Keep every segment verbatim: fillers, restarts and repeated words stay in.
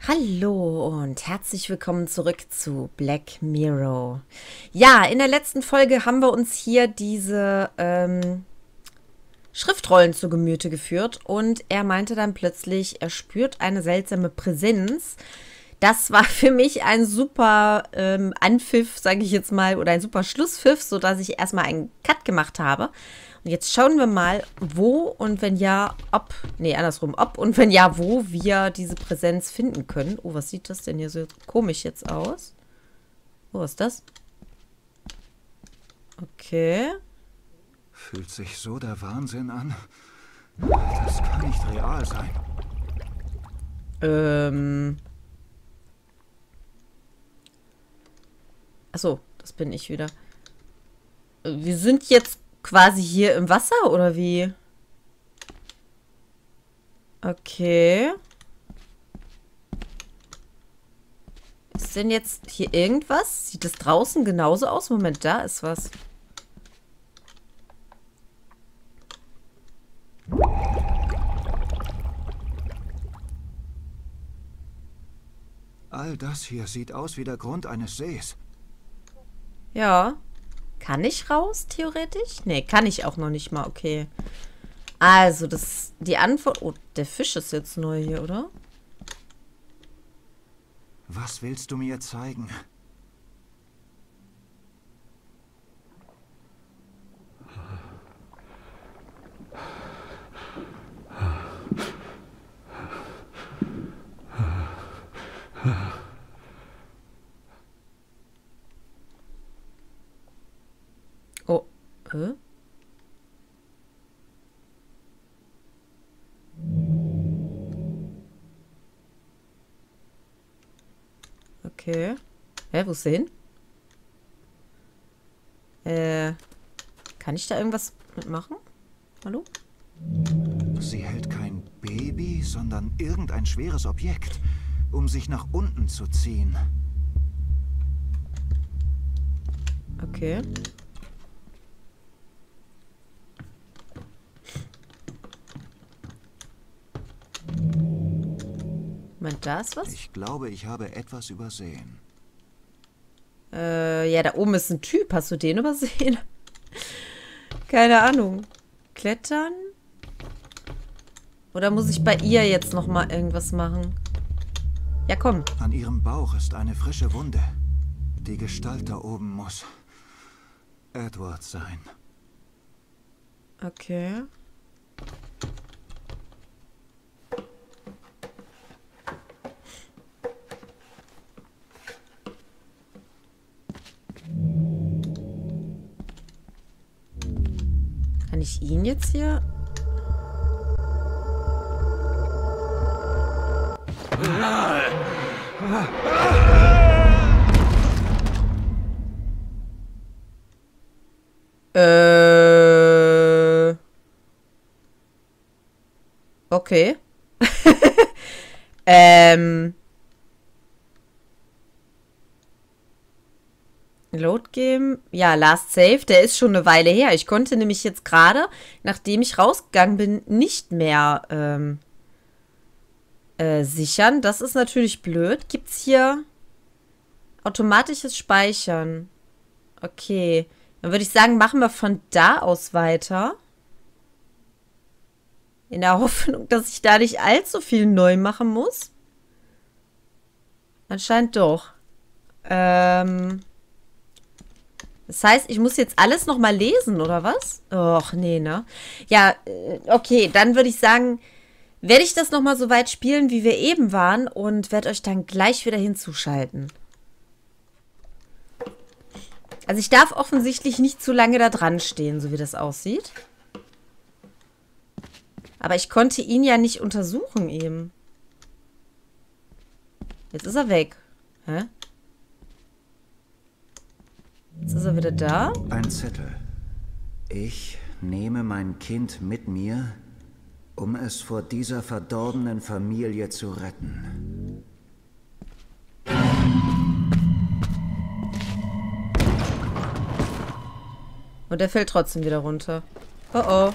Hallo und herzlich willkommen zurück zu Black Mirror. Ja, in der letzten Folge haben wir uns hier diese ähm, Schriftrollen zu Gemüte geführt und er meinte dann plötzlich, er spürt eine seltsame Präsenz. Das war für mich ein super ähm, Anpfiff, sage ich jetzt mal, oder ein super Schlusspfiff, sodass ich erstmal einen Cut gemacht habe. Und jetzt schauen wir mal, wo und wenn ja, ob, nee, andersrum, ob und wenn ja, wo wir diese Präsenz finden können. Oh, was sieht das denn hier so komisch jetzt aus? Oh, was ist das? Okay. Fühlt sich so der Wahnsinn an? Das kann nicht real sein. Ähm. Achso, das bin ich wieder. Wir sind jetzt quasi hier im Wasser, oder wie? Okay. Ist denn jetzt hier irgendwas? Sieht es draußen genauso aus? Moment, da ist was. All das hier sieht aus wie der Grund eines Sees. Ja. Kann ich raus, theoretisch? Nee, kann ich auch noch nicht mal. Okay. Also, das, die Antwort... Oh, der Fisch ist jetzt neu hier, oder? Was willst du mir zeigen? Oh, hä? Okay. Hä, wo ist der hin? Äh, kann ich da irgendwas mitmachen? Hallo? Sie hält kein Baby, sondern irgendein schweres Objekt, um sich nach unten zu ziehen. Okay. Moment, da ist was? Ich glaube, ich habe etwas übersehen. Äh, ja, da oben ist ein Typ. Hast du den übersehen? Keine Ahnung. Klettern? Oder muss ich bei ihr jetzt nochmal irgendwas machen? Ja, komm. An ihrem Bauch ist eine frische Wunde. Die Gestalt da oben muss Edward sein. Okay. Kann ich ihn jetzt hier? Äh. Okay. ähm. Load Game. Ja, Last Save, der ist schon eine Weile her. Ich konnte nämlich jetzt gerade, nachdem ich rausgegangen bin, nicht mehr ähm, äh, sichern. Das ist natürlich blöd. Gibt es hier automatisches Speichern? Okay. Dann würde ich sagen, machen wir von da aus weiter. In der Hoffnung, dass ich da nicht allzu viel neu machen muss. Anscheinend doch. Ähm... Das heißt, ich muss jetzt alles nochmal lesen, oder was? Och, nee, ne? Ja, okay, dann würde ich sagen, werde ich das nochmal so weit spielen, wie wir eben waren und werde euch dann gleich wieder hinzuschalten. Also ich darf offensichtlich nicht zu lange da dran stehen, so wie das aussieht. Aber ich konnte ihn ja nicht untersuchen eben. Jetzt ist er weg. Hä? Jetzt ist er wieder da. Ein Zettel. Ich nehme mein Kind mit mir, um es vor dieser verdorbenen Familie zu retten. Und er fällt trotzdem wieder runter. Oh oh.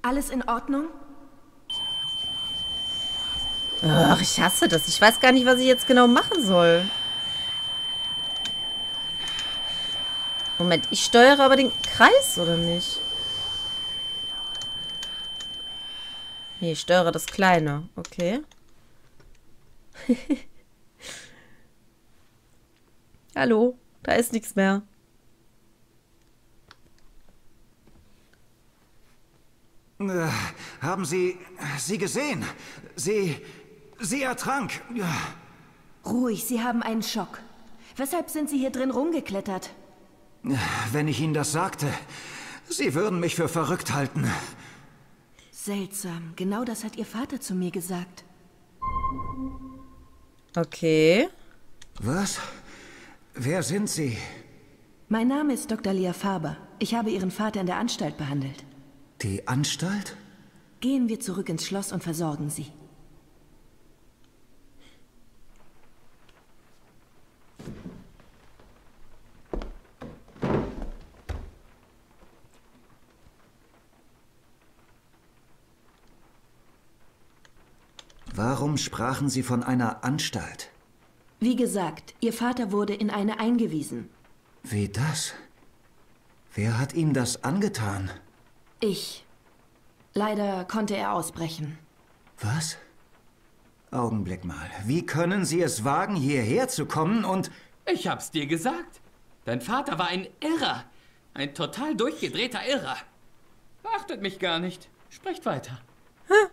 Alles in Ordnung? Ach, ich hasse das. Ich weiß gar nicht, was ich jetzt genau machen soll. Moment, ich steuere aber den Kreis, oder nicht? Nee, ich steuere das Kleine. Okay. Hallo, da ist nichts mehr. Äh, haben Sie sie gesehen? Sie sie ertrank. Ruhig, Sie haben einen Schock. Weshalb sind Sie hier drin rumgeklettert? Wenn ich Ihnen das sagte, Sie würden mich für verrückt halten. Seltsam. Genau das hat Ihr Vater zu mir gesagt. Okay. Was? Wer sind Sie? Mein Name ist Doktor Lia Faber. Ich habe Ihren Vater in der Anstalt behandelt. Die Anstalt? Gehen wir zurück ins Schloss und versorgen Sie. Warum sprachen Sie von einer Anstalt? Wie gesagt, Ihr Vater wurde in eine eingewiesen. Wie das? Wer hat ihm das angetan? Ich. Leider konnte er ausbrechen. Was? Augenblick mal. Wie können Sie es wagen, hierher zu kommen und... Ich hab's dir gesagt. Dein Vater war ein Irrer. Ein total durchgedrehter Irrer. Beachtet mich gar nicht. Sprecht weiter. Hm.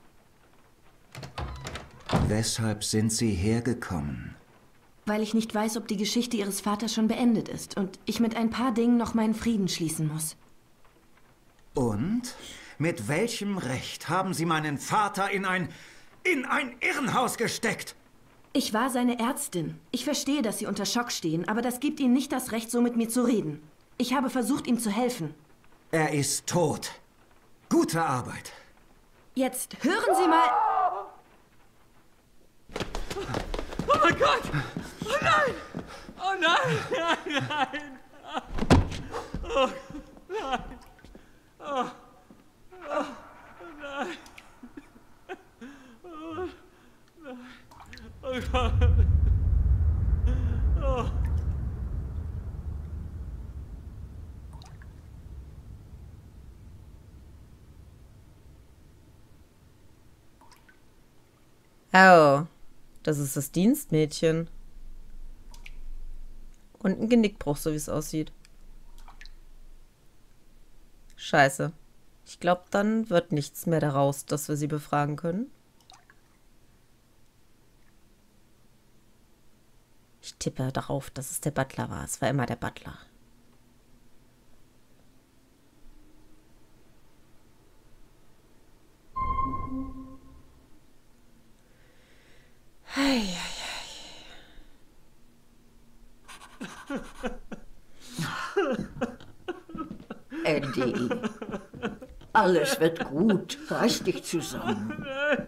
Weshalb sind Sie hergekommen? Weil ich nicht weiß, ob die Geschichte Ihres Vaters schon beendet ist und ich mit ein paar Dingen noch meinen Frieden schließen muss. Und? Mit welchem Recht haben Sie meinen Vater in ein... in ein Irrenhaus gesteckt? Ich war seine Ärztin. Ich verstehe, dass Sie unter Schock stehen, aber das gibt Ihnen nicht das Recht, so mit mir zu reden. Ich habe versucht, ihm zu helfen. Er ist tot. Gute Arbeit. Jetzt hören Sie mal... Oh mein Gott! Oh nein! Oh nein! Nein, nein! Oh nein! Oh, oh nein! Oh nein! Oh Gott! Oh. Oh, das ist das Dienstmädchen. Und ein Genickbruch, so wie es aussieht. Scheiße. Ich glaube, dann wird nichts mehr daraus, dass wir sie befragen können. Ich tippe darauf, dass es der Butler war. Es war immer der Butler. Hei, Eddie, alles wird gut. Reiß dich zusammen.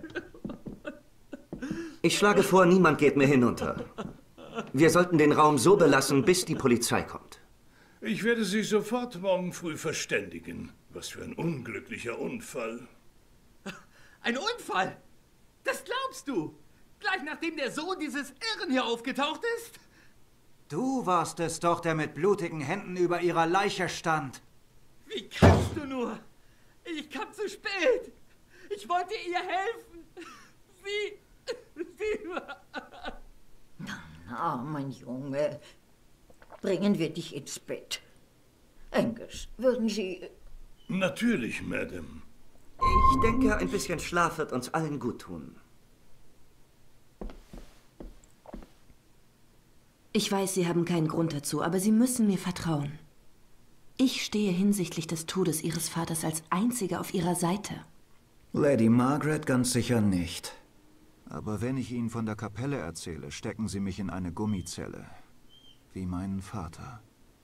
Ich schlage vor, niemand geht mehr hinunter. Wir sollten den Raum so belassen, bis die Polizei kommt. Ich werde Sie sofort morgen früh verständigen. Was für ein unglücklicher Unfall. Ein Unfall? Das glaubst du? Gleich nachdem der Sohn dieses Irren hier aufgetaucht ist? Du warst es doch, der mit blutigen Händen über ihrer Leiche stand. Wie kannst du nur? Ich kam zu spät. Ich wollte ihr helfen. Wie? Wie? Na, mein Junge, bringen wir dich ins Bett. Angus, würden Sie... Natürlich, Madame. Ich denke, ein bisschen Schlaf wird uns allen gut tun. Ich weiß, Sie haben keinen Grund dazu, aber Sie müssen mir vertrauen. Ich stehe hinsichtlich des Todes Ihres Vaters als Einzige auf Ihrer Seite. Lady Margaret ganz sicher nicht. Aber wenn ich Ihnen von der Kapelle erzähle, stecken Sie mich in eine Gummizelle. Wie meinen Vater.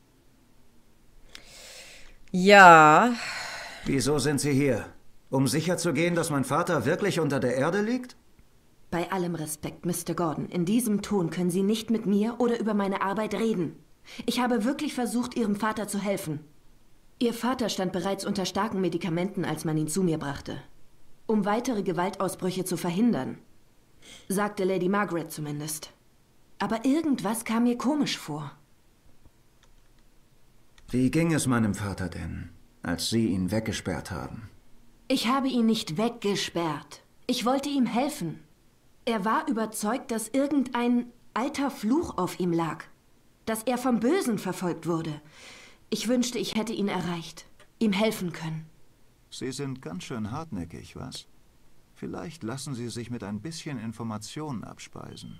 Ja. Wieso sind Sie hier? Um sicherzugehen, dass mein Vater wirklich unter der Erde liegt? Bei allem Respekt, Mister Gordon, in diesem Ton können Sie nicht mit mir oder über meine Arbeit reden. Ich habe wirklich versucht, Ihrem Vater zu helfen. Ihr Vater stand bereits unter starken Medikamenten, als man ihn zu mir brachte. Um weitere Gewaltausbrüche zu verhindern. Sagte Lady Margaret zumindest. Aber irgendwas kam mir komisch vor. Wie ging es meinem Vater denn, als Sie ihn weggesperrt haben? Ich habe ihn nicht weggesperrt. Ich wollte ihm helfen. Er war überzeugt, dass irgendein alter Fluch auf ihm lag. Dass er vom Bösen verfolgt wurde. Ich wünschte, ich hätte ihn erreicht. Ihm helfen können. Sie sind ganz schön hartnäckig, was? Vielleicht lassen Sie sich mit ein bisschen Informationen abspeisen.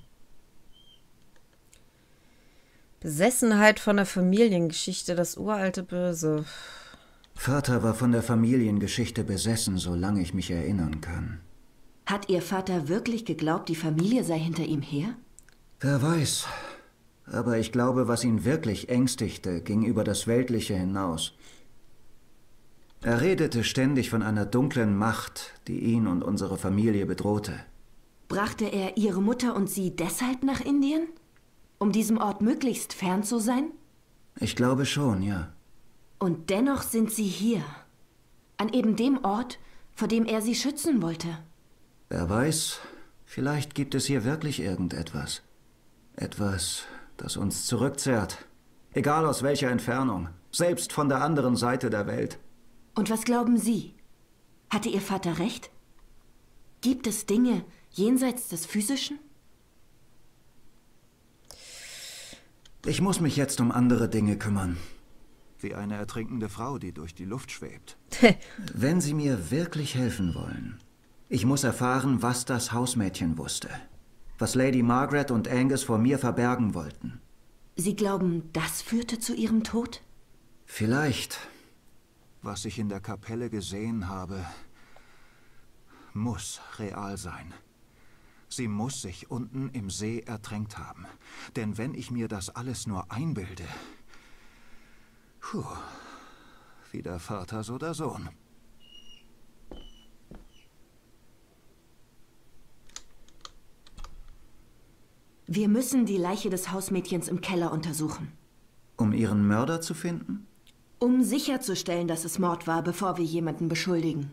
Besessenheit von der Familiengeschichte, das uralte Böse. Vater war von der Familiengeschichte besessen, solange ich mich erinnern kann. Hat Ihr Vater wirklich geglaubt, die Familie sei hinter ihm her? Wer weiß. Aber ich glaube, was ihn wirklich ängstigte, ging über das Weltliche hinaus. Er redete ständig von einer dunklen Macht, die ihn und unsere Familie bedrohte. Brachte er Ihre Mutter und Sie deshalb nach Indien? Um diesem Ort möglichst fern zu sein? Ich glaube schon, ja. Und dennoch sind Sie hier. An eben dem Ort, vor dem er Sie schützen wollte. Wer weiß, vielleicht gibt es hier wirklich irgendetwas. Etwas, das uns zurückzerrt. Egal aus welcher Entfernung. Selbst von der anderen Seite der Welt. Und was glauben Sie? Hatte Ihr Vater recht? Gibt es Dinge jenseits des Physischen? Ich muss mich jetzt um andere Dinge kümmern. Wie eine ertrinkende Frau, die durch die Luft schwebt. Wenn Sie mir wirklich helfen wollen, ich muss erfahren, was das Hausmädchen wusste. Was Lady Margaret und Angus vor mir verbergen wollten. Sie glauben, das führte zu ihrem Tod? Vielleicht. Was ich in der Kapelle gesehen habe, muss real sein. Sie muss sich unten im See ertränkt haben. Denn wenn ich mir das alles nur einbilde... Puh, wie der Vater, so der Sohn. Wir müssen die Leiche des Hausmädchens im Keller untersuchen. Um ihren Mörder zu finden? Um sicherzustellen, dass es Mord war, bevor wir jemanden beschuldigen.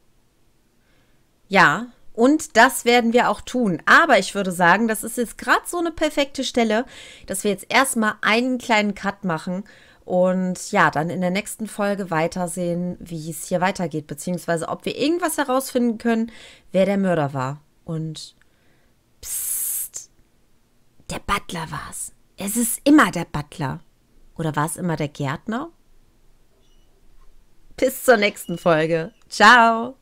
Ja, und das werden wir auch tun. Aber ich würde sagen, das ist jetzt gerade so eine perfekte Stelle, dass wir jetzt erstmal einen kleinen Cut machen und ja, dann in der nächsten Folge weitersehen, wie es hier weitergeht, beziehungsweise ob wir irgendwas herausfinden können, wer der Mörder war. Und psst, der Butler war's. Es ist immer der Butler. Oder war es immer der Gärtner? Bis zur nächsten Folge. Ciao.